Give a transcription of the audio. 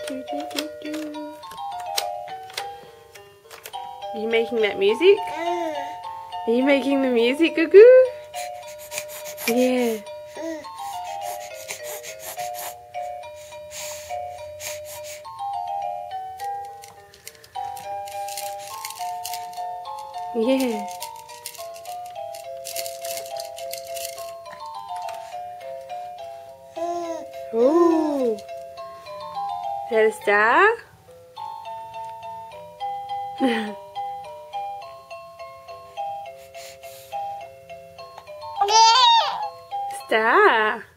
Do, do, do, do. Are you making that music? Are you making the music, Gugu? Yeah. Yeah. Ooh. Is that a star? Star.